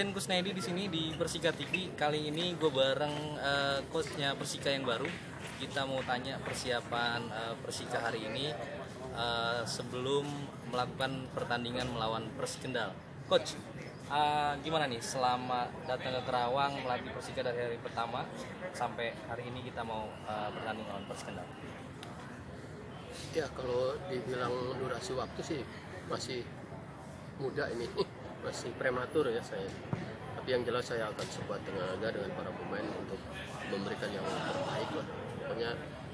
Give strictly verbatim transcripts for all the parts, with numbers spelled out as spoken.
Deden Kusnaedi di sini di Persika T V. Kali ini gue bareng uh, coachnya Persika yang baru. Kita mau tanya persiapan uh, Persika hari ini uh, sebelum melakukan pertandingan melawan Persis Kendal. Coach, uh, gimana nih selama datang ke Kerawang melatih Persika dari hari pertama sampai hari ini kita mau uh, bertanding melawan Persis Kendal? Ya, kalau dibilang durasi waktu sih masih muda ini, masih prematur ya saya. Tapi yang jelas saya akan sekuat tenaga dengan para pemain untuk memberikan yang terbaik lah. Pokoknya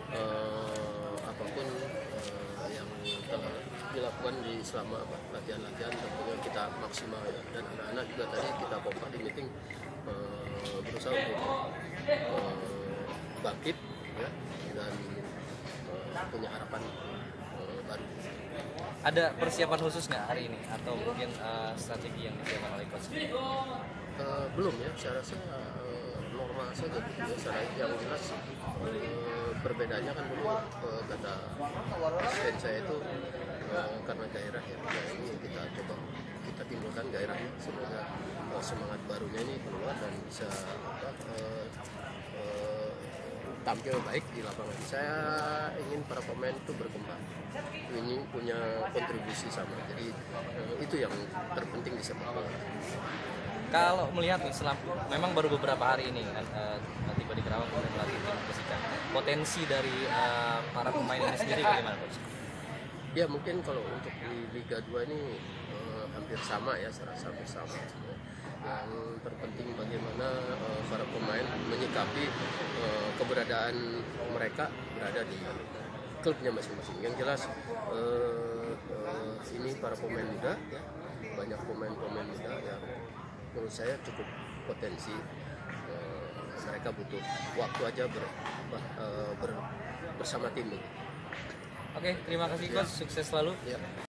eh, apapun eh, yang telah dilakukan di selama latihan-latihan tentunya kita maksimal ya. Dan anak-anak juga tadi kita kompak di meeting eh, berusaha untuk eh, bangkit ya, dan eh, punya harapan eh, baru. Ada persiapan khusus nggak hari ini atau mungkin uh, strategi yang disiapkan oleh coach? Uh, belum ya, saya rasa uh, normal saja gitu ya. Saya yang jelas uh, perbedaannya kan dulu uh, kata asisten saya itu uh, karena gairah ya. Nah, ini kita coba kita timbulkan gairahnya semoga uh, semangat barunya ini keluar dan bisa apa, uh, uh, tampil baik di lapangan. Saya ingin para pemain itu berkembang, ingin punya kontribusi sama. Jadi uh, itu yang terpenting di sepak bola. Kalau melihat nih, selam, memang baru beberapa hari ini kan uh, tiba di Kerawang kemudian melatih tim Persika. Potensi dari uh, para pemain ini sendiri bagaimana, coach? Ya mungkin kalau untuk di Liga dua ini uh, hampir sama ya, saya rasa hampir sama. Yang terpenting bagaimana uh, para pemain menyikapi uh, keberadaan mereka berada di klubnya masing-masing. Yang jelas uh, uh, ini para pemain muda ya, banyak pemain-pemain muda yang menurut saya cukup potensi. Uh, mereka butuh waktu aja ber, uh, ber, bersama tim. Oke, terima kasih coach, sukses selalu. Ya.